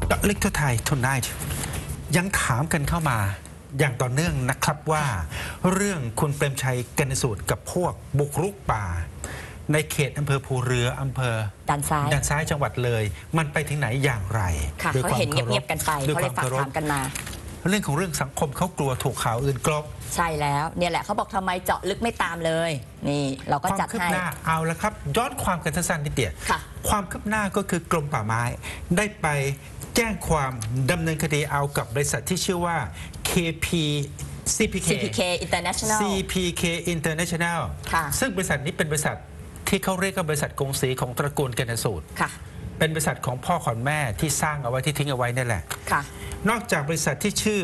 เจาะลึกทั่วไทย tonight ยังถามกันเข้ามาอย่างต่อเนื่องนะครับว่าเรื่องคุณเปรมชัยกนสูตรกับพวกบุกรุกป่าในเขตอำเภอภูเรืออำเภอด่านซ้ายจังหวัดเลยมันไปถึงไหนอย่างไรเขาเห็นเงียบๆกันไปเขาเลยฝากถามกันมาเรื่องของเรื่องสังคมเขากลัวถูกข่าวอื่นกลบใช่แล้วเนี่ยแหละเขาบอกทำไมเจาะลึกไม่ตามเลยนี่เราก็จัดให้เอาละครับย้อนความกันสั้นๆนิดเดียวความคืบหน้าก็คือกรมป่าไม้ได้ไปแจ้งความดำเนินคดีเอากับบริษัทที่ชื่อว่า CPK International ซึ่งบริษัทนี้เป็นบริษัทที่เขาเรียกว่าบริษัทกงสีของตระกูลกนสูตรเป็นบริษัทของพ่อของแม่ที่สร้างเอาไว้ที่ทิ้งเอาไว้นี่แหละนอกจากบริษัทที่ชื่อ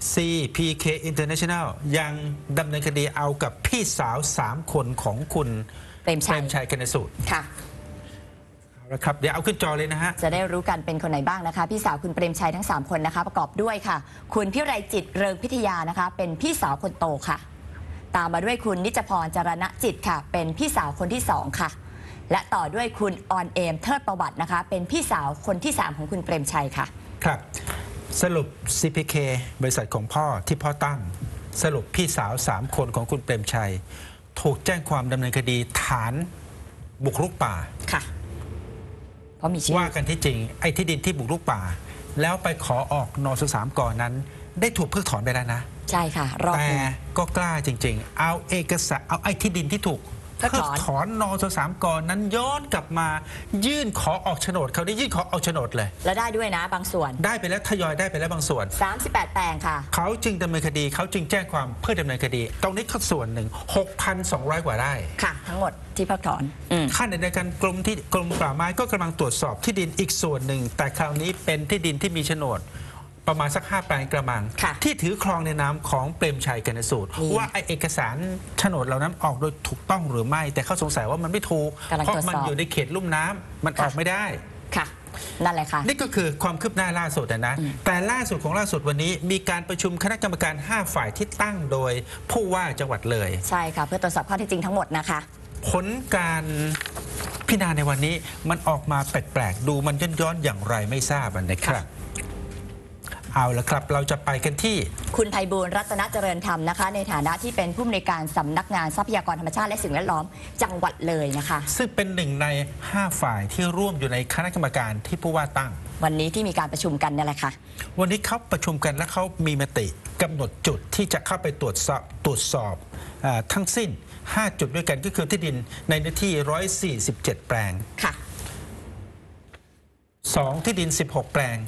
CPK International ยังดำเนินคดีเอากับพี่สาว3คนของคุณเปรมชัยกนสูตรครับเดี๋ยวเอาขึ้นจอเลยนะฮะจะได้รู้กันเป็นคนไหนบ้างนะคะพี่สาวคุณเปรมชัยทั้ง3คนนะคะประกอบด้วยค่ะคุณพิไรจิตเริงพิทยานะคะเป็นพี่สาวคนโตค่ะตามมาด้วยคุณนิจพรจรณจิตค่ะเป็นพี่สาวคนที่2ค่ะและต่อด้วยคุณออนเอมเทิดประวัตินะคะเป็นพี่สาวคนที่3ของคุณเปรมชัยค่ะครับสรุป CPK บริษัทของพ่อที่พ่อตั้งสรุปพี่สาว3คนของคุณเปรมชัยถูกแจ้งความดำเนินคดีฐานบุกรุกป่าค่ะเพราะมีชื่อว่ากันที่จริงไอ้ที่ดินที่บุกรุกป่าแล้วไปขอออกนส3ก่อนนั้นได้ถูกเพิกถอนไปแล้วนะใช่ค่ะแต่ก็กล้าจริงๆเอาเอกสารเอาไอ้ที่ดินที่ถูกเพิกถอนนส3ก่อนนั้นย้อนกลับมายื่นขอออกโฉนดเขาได้ยื่นขอออกโฉนดเลยแล้วได้ด้วยนะบางส่วนได้ไปแล้วทยอยได้ไปแล้วบางส่วน 38แปลงค่ะเขาจึงดำเนินคดีเขาจึงแจ้งความเพื่อดำเนินคดีตรงนี้ก็ส่วนหนึ่ง 6,200 กว่าไร่ค่ะทั้งหมดที่เพิกถอนขั้นในการกรมป่าไม้ก็กำลังตรวจสอบที่ดินอีกส่วนหนึ่งแต่คราวนี้เป็นที่ดินที่มีโฉนดประมาณสัก5 แปลงกระมังที่ถือครองในนามของเปรมชัยกนสูตรว่าไอเอกสารโฉนดเหล่านั้นออกโดยถูกต้องหรือไม่แต่เขาสงสัยว่ามันไม่ถูกเพราะมันอยู่ในเขตลุ่มน้ำมันออกไม่ได้ค่ะนั่นแหละค่ะนี่ก็คือความคืบหน้าล่าสุดนะแต่ล่าสุดวันนี้มีการประชุมคณะกรรมการ5ฝ่ายที่ตั้งโดยผู้ว่าจังหวัดเลยใช่ค่ะเพื่อตรวจสอบข้อเท็จจริงทั้งหมดนะคะผลการพิจารณาในวันนี้มันออกมาแปลกๆดูมันย้อนอย่างไรไม่ทราบนะครับเอาละครับเราจะไปกันที่คุณไพบูลย์รัตนเจริญธรรมนะคะในฐานะที่เป็นผู้อำนวยการสำนักงานทรัพยากรธรรมชาติและสิ่งแวดล้อมจังหวัดเลยนะคะซึ่งเป็นหนึ่งใน5ฝ่ายที่ร่วมอยู่ในคณะกรรมการที่ผู้ว่าตั้งวันนี้ที่มีการประชุมกันนี่แหละค่ะวันนี้เขาประชุมกันและเขามีมติกำหนดจุดที่จะเข้าไปตรวจสอบทั้งสิ้น5จุดด้วยกันก็คือที่ดินในเนื้อที่147แปลงค่ะ 2ที่ดิน16แปลง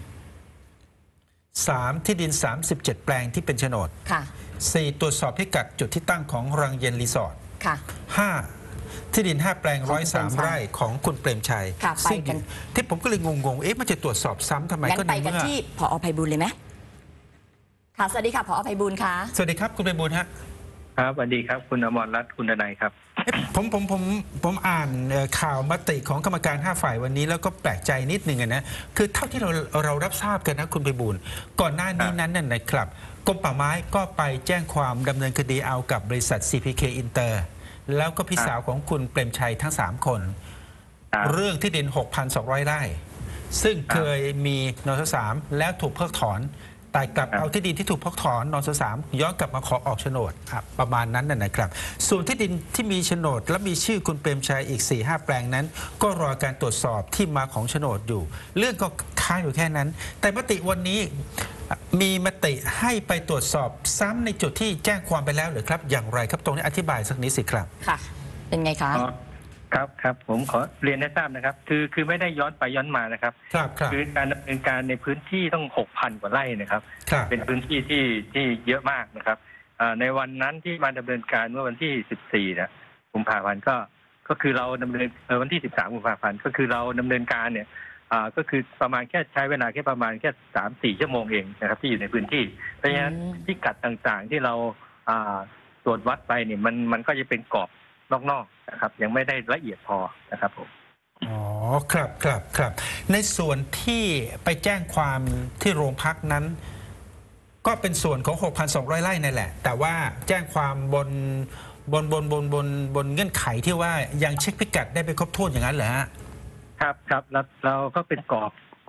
3ที่ดิน37แปลงที่เป็นโฉนด4ตรวจสอบพิกัดจุดที่ตั้งของรังเย็นรีสอร์ท5ที่ดิน5แปลง103ไร่ของคุณเปรมชัยซึ่งที่ผมก็เลยงงมันจะตรวจสอบซ้ำทำไมก็ไปกันที่ผอ.ไพบูลย์เลยไหมค่ะสวัสดีค่ะผอ.ไพบูลย์ค่ะสวัสดีครับคุณไพบูลย์ฮะครับสวัสดีครับคุณอมรรัตน์คุณดนัยครับผมอ่านข่าวมติของกรรมการ5ฝ่ายวันนี้แล้วก็แปลกใจนิดนึงนะคือเท่าที่เรารับทราบกันนะคุณไพบูลย์ก่อนหน้านี้นั้นนะครับกรมป่าไม้ก็ไปแจ้งความดำเนินคดีเอากับบริษัท CPK Inter แล้วก็พี่สาวของคุณเปรมชัยทั้ง3คนเรื่องที่ดิน 6,200 ไร่ซึ่งเคยมีนส3แล้วถูกเพิกถอนแต่กลับเอาที่ดินที่ถูกเพิกถอนนส3ย้อนกลับมาขอออกโฉนดประมาณนั้นนะครับส่วนที่ดินที่มีโฉนดและมีชื่อคุณเปรมชัยอีก 4-5 แปลงนั้นก็รอการตรวจสอบที่มาของโฉนดอยู่เรื่องก็ค้างอยู่แค่นั้นแต่มติวันนี้มีมติให้ไปตรวจสอบซ้ำในจุดที่แจ้งความไปแล้วหรือครับอย่างไรครับตรงนี้อธิบายสักนิดสิครับค่ะเป็นไงคะครับผมขอเรียนให้ทราบนะครับคือไม่ได้ย้อนไปย้อนมานะครับคือการดำเนินการในพื้นที่ต้อง 6,000 กว่าไร่นะครับเป็นพื้นที่ที่เยอะมากนะครับในวันนั้นที่มาดำเนินการเมื่อวันที่14นะกุมภาพันธ์ก็คือเราดำเนินวันที่13กุมภาพันธ์ก็คือเราดำเนินการเนี่ยก็คือประมาณแค่ใช้เวลาแค่ประมาณแค่ 3-4 ชั่วโมงเองนะครับที่อยู่ในพื้นที่เพราะฉะนั้นพิกัดต่างๆที่เราตรวจวัดไปเนี่ยมันก็จะเป็นกรอบนอกๆนะครับยังไม่ได้ละเอียดพอนะครับผมอ๋อครับในส่วนที่ไปแจ้งความที่โรงพักนั้นก็เป็นส่วนของ 6,200 ไร่นั่นแหละแต่ว่าแจ้งความบนเงื่อนไขที่ว่ายังเช็คพิกัดได้ไปครบถ้วนอย่างนั้นเหรอฮะครับเราก็เป็นกร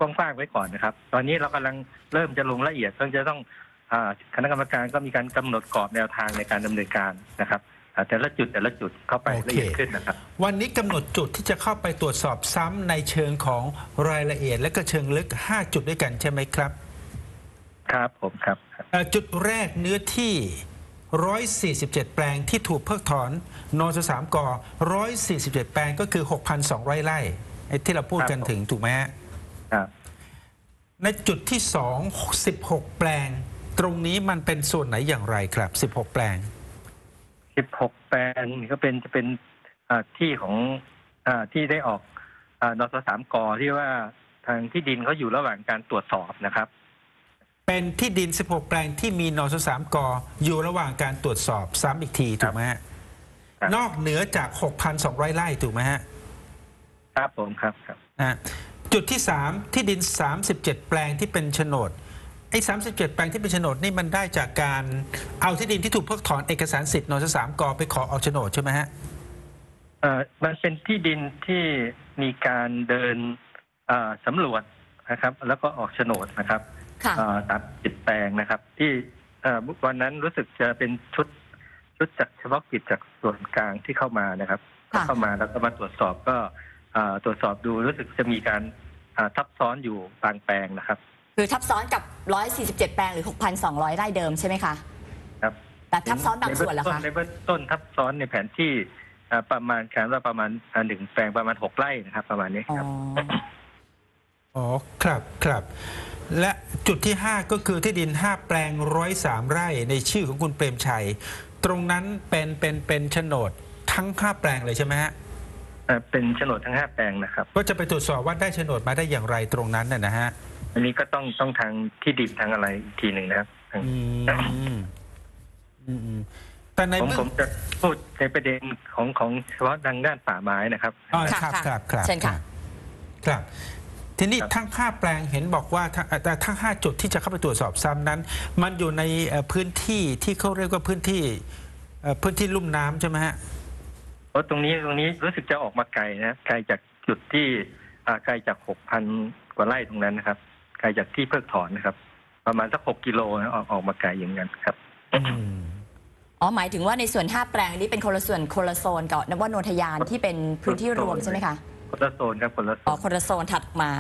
กว้างๆไว้ก่อนนะครับตอนนี้เรากำลังเริ่มจะลงละเอียดซึ่งจะต้องคณะกรรมการก็มีการกำหนดกรอบแนวทางในการดำเนินการนะครับแต่ละจุดเข้าไปละเอียดขึ้นนะครับวันนี้กำหนดจุดที่จะเข้าไปตรวจสอบซ้ำในเชิงของรายละเอียดและก็เชิงลึก5จุดด้วยกันใช่ไหมครับครับผมครับจุดแรกเนื้อที่147 แปลงที่ถูกเพิกถอนนสสามก147 แปลงก็คือ 6,200 ไร่ที่เราพูดกันถึงถูกไหมฮะครับในจุดที่2 16 แปลงตรงนี้มันเป็นส่วนไหนอย่างไรครับ16 แปลง 16 แปลงก็จะเป็นที่ของที่ได้ออกนสสามกที่ว่าทางที่ดินเขาอยู่ระหว่างการตรวจสอบนะครับเป็นที่ดิน16 แปลงที่มีนสสามกอยู่ระหว่างการตรวจสอบซ้ำอีกทีถูกไหมฮะนอกเหนือจาก 6,200 ไร่ถูกไหมฮะครับผมครับจุดที่3ที่ดิน37 แปลงที่เป็นโฉนดไอ้37 แปลงที่เป็นโฉนดนี่มันได้จากการเอาที่ดินที่ถูกเพิกถอนเอกสารสิทธิ์นสสามกไปขอออกโฉนดใช่ไหมฮะมันเป็นที่ดินที่มีการเดินสำรวจนะครับแล้วก็ออกโฉนดนะครับ30 แปลงนะครับที่วันนั้นรู้สึกจะเป็นชุดจากเฉพาะกิจจากส่วนกลางที่เข้ามานะครับเข้ามาแล้วก็มาตรวจสอบก็ตรวจสอบดูรู้สึกจะมีการทับซ้อนอยู่บางแปลงนะครับคือทับซ้อนกับ147 แปลงหรือ 6,200 ไร่เดิมใช่ไหมคะครับแต่ทับซ้อนบางส่วนเหรอคะในเบื้องต้นทับซ้อนในแผนที่ประมาณการว่าประมาณ1 แปลงประมาณ6 ไร่นะครับประมาณนี้ครับอ๋อครับและจุดที่5ก็คือที่ดิน5 แปลง103 ไร่ในชื่อของคุณเปรมชัยตรงนั้นเป็นโฉนดทั้ง5 แปลงเลยใช่ไหมฮะเป็นโฉนดทั้ง5 แปลงนะครับก็จะไปตรวจสอบว่าได้โฉนดมาได้อย่างไรตรงนั้นนะฮะอันนี้ก็ต้องทางที่ดินทางอะไรอีกทีหนึ่งนะครับแต่ในผมจะพูดในประเด็นของเฉพาะทางด้านป่าไม้นะครับเช่นค่ะครับทีนี้ทั้ง5 แปลงเห็นบอกว่าทั้ง5 จุดที่จะเข้าไปตรวจสอบซ้ำนั้นมันอยู่ในพื้นที่ที่เขาเรียกว่าพื้นที่ลุ่มน้ำใช่ไหมฮะตรงนี้รู้สึกจะออกมาไกลนะไกลจากจุดที่ไกลจาก 6,000 กว่าไร่ตรงนั้นนะครับไกลจากที่เพิกถอนนะครับประมาณสัก6 กิโลออกมาไกลอย่างนั้นครับหมายถึงว่าในส่วน5 แปลงนี้เป็นคนละส่วนคนละโซนกับนวนนทยานที่เป็นพื้นที่รวมใช่ไหมคะคนละโซนครับคนละโซนคนละโซนถัดมา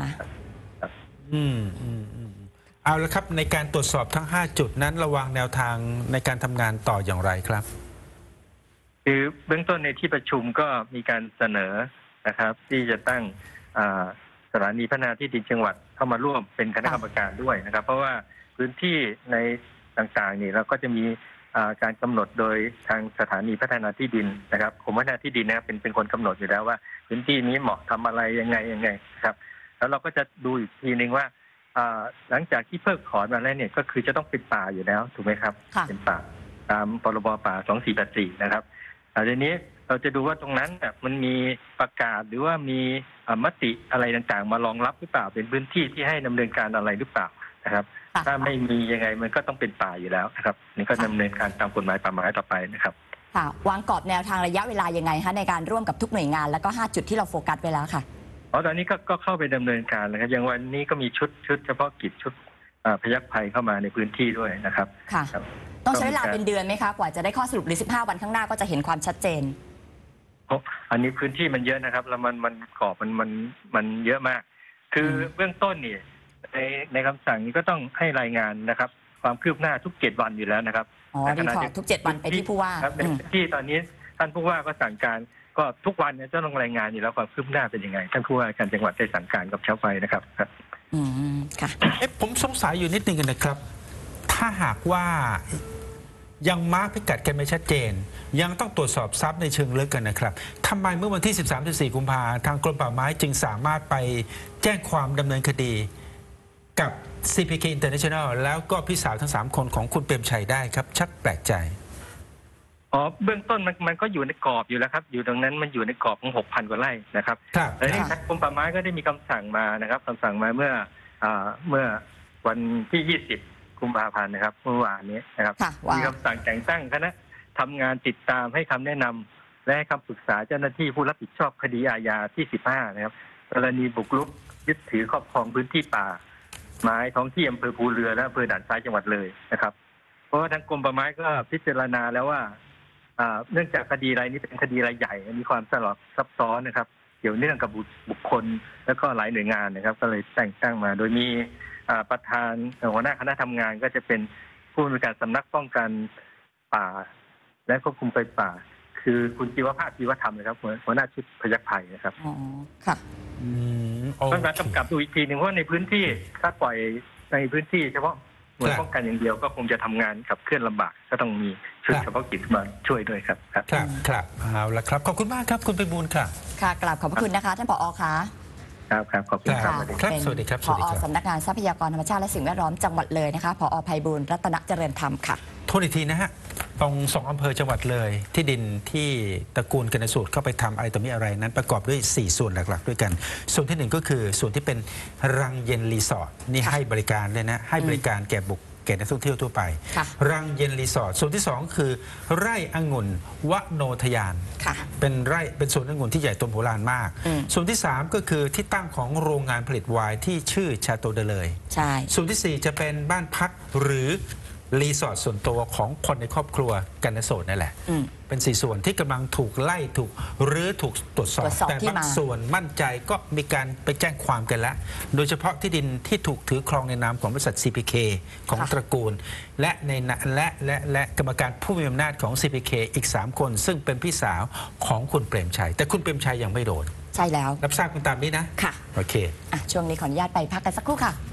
เอาละครับในการตรวจสอบทั้ง5 จุดนั้นระวางแนวทางในการทำงานต่ออย่างไรครับคือเบื้องต้นในที่ประชุมก็มีการเสนอนะครับที่จะตั้งสถานีพัฒนาที่ดินจังหวัดเข้ามาร่วมเป็นคณะกรรมการด้วยนะครับเพราะว่าพื้นที่ในต่างๆนี่เราก็จะมีการกำหนดโดยทางสถานีพัฒนาที่ดินนะครับกรมพัฒนาที่ดินนะครับเป็นคนกำหนดอยู่แล้วว่าพื้นที่นี้เหมาะทำอะไรยังไงครับแล้วเราก็จะดูอีกทีนึงว่าหลังจากที่เพิกถอนมาแล้วเนี่ยก็คือจะต้องเป็นป่าอยู่แล้วถูกไหมครับเป็นป่าตามพรบป่า2484นะครับทีนี้เราจะดูว่าตรงนั้นมันมีประกาศหรือว่ามีมติอะไรต่างๆมารองรับหรือเปล่าเป็นพื้นที่ที่ให้ดำเนินการอะไรหรือเปล่านะครับถ้าไม่มียังไงมันก็ต้องเป็นป่าอยู่แล้วนะครับนี่ก็ดำเนินการตามกฎหมายป่าไม้ต่อไปนะครับค่ะวางกรอบแนวทางระยะเวลายังไงคะในการร่วมกับทุกหน่วยงานแล้วก็5 จุดที่เราโฟกัสไว้แล้วค่ะตอนนี้ก็เข้าไปดำเนินการนะครับอย่างวันนี้ก็มีชุดเฉพาะกิจชุดพยัคฆ์ภัยเข้ามาในพื้นที่ด้วยนะครับค่ะต้องใช้เวลาเป็นเดือนไหมคะกว่าจะได้ข้อสรุปหรือ15 วันข้างหน้าก็จะเห็นความชัดเจนอันนี้พื้นที่มันเยอะนะครับแล้วมันกรอบมันเยอะมากคือเบื้องต้นนี่ในคำสั่งนี้ก็ต้องให้รายงานนะครับความคืบหน้าทุก7 วันอยู่แล้วนะครับรีพอร์ตทุก7 วันไปที่ผู้ว่าที่ตอนนี้ท่านผู้ว่าก็สั่งการก็ทุกวันเนี่ยจะต้องรายงานอยู่แล้วความคืบหน้าเป็นยังไงท่านผู้ว่าการจังหวัดได้สั่งการกับชาวไฟนะครับค่ะผมสงสัยอยู่นิดนึงนะครับถ้าหากว่ายังมาร์คพิกัดกันไม่ชัดเจนยังต้องตรวจสอบทรัพย์ในเชิงลึกกันนะครับทำไมเมื่อวันที่ 13-14 กุมภาพันธ์ทางกรมป่าไม้จึงสามารถไปแจ้งความดำเนินคดีกับ CPK International แล้วก็พี่สาวทั้ง3 คนของคุณเปรมชัยได้ครับชักแปลกใจเบื้องต้นมันก็อยู่ในกรอบอยู่แล้วครับอยู่ตรงนั้นมันอยู่ในกรอบของ 6,000 กว่าไร่นะครับแล้วนี่กรมป่าไม้ก็ได้มีคำสั่งมานะครับคำสั่งมาเมื่อวันที่20 กุมภาพันธ์นะครับเมื่อวานนี้นะครับมีคำสั่งแต่งตั้งคณะทำงานติดตามให้คำแนะนำและให้คำปรึกษาเจ้าหน้าที่ผู้รับผิดชอบคดีอาญาที่15นะครับกรณีบุกรุกยึดถือครอบครองพื้นที่ป่าไม้ท้องที่อำเภอภูเรือและอำเภอด่านซ้ายจังหวัดเลยนะครับเพราะว่าทางกรมป่าไม้ก็พิจารณาแล้วว่าเนื่องจากคดีรายนี้เป็นคดีรายใหญ่มีความสลับซับซ้อนนะครับเกี่ยวเนื่องกับบุคคลแล้วก็หลายหน่วยงานนะครับก็เลยแต่งตั้งมาโดยมีประธานหัวหน้าคณะทำงานก็จะเป็นผู้อำนวยการสำนักป้องกันป่าและควบคุมไฟป่าคือคุณจิวภาพจีวธรรมนะครับหัวหน้าชุดพยัคฆ์ไผ่นะครับอ๋อค่ะต้องการกำกับดูอีกทีหนึ่งเพราะในพื้นที่ถ้าปล่อยในพื้นที่เฉพาะหน่วยป้องกันอย่างเดียวก็คงจะทำงานกับเคลื่อนลำบากก็ต้องมีชุดเฉพาะกิจมาช่วยด้วยครับครับเอาละครับขอบคุณมากครับคุณไพบูลย์ครับค่ะกราบขอบพระคุณนะคะท่านผอ.คะครับขอบคุณครับสวัสดีครับผอ.สำนักงานทรัพยากรธรรมชาติและสิ่งแวดล้อมจังหวัดเลยนะคะผอ.ไพบูลย์รัตนเจริญธรรมค่ะโทษอีกทีนะฮะตรง2อำเภอจังหวัดเลยที่ดินที่ตระกูลกนสูตรเข้าไปทำอะไรต่อมีอะไรนั้นประกอบด้วย4ส่วนหลักๆด้วยกันส่วนที่1ก็คือส่วนที่เป็นรังเย็นรีสอร์ทนี่ให้บริการเลยนะให้บริการแก่นักท่องเที่ยวทั่วไปรังเย็นรีสอร์ทส่วนที่2คือไร่องุ่นวโนทยานเป็นสวนองุ่นที่ใหญ่โตมโหฬารมากส่วนที่3ก็คือที่ตั้งของโรงงานผลิตไวน์ที่ชื่อชาโตเดเลยใช่ส่วนที่4จะเป็นบ้านพักหรือรีสอร์ทส่วนตัวของคนในครอบครัวกันโสดนั่นแหละเป็น4ส่วนที่กำลังถูกไล่ถูกหรือถูกตรวจสอบแต่บางส่วนมั่นใจก็มีการไปแจ้งความกันแล้วโดยเฉพาะที่ดินที่ถูกถือครองในนามของบริษัท CPK ของตระกูลและกรรมการผู้มีอำนาจของ CPK อีก3คนซึ่งเป็นพี่สาวของคุณเปรมชัยแต่คุณเปรมชัยยังไม่โดนใช่แล้วรับทราบคุณตามนี้นะค่ะโอเคช่วงนี้ขออนุญาตไปพักกันสักครู่ค่ะ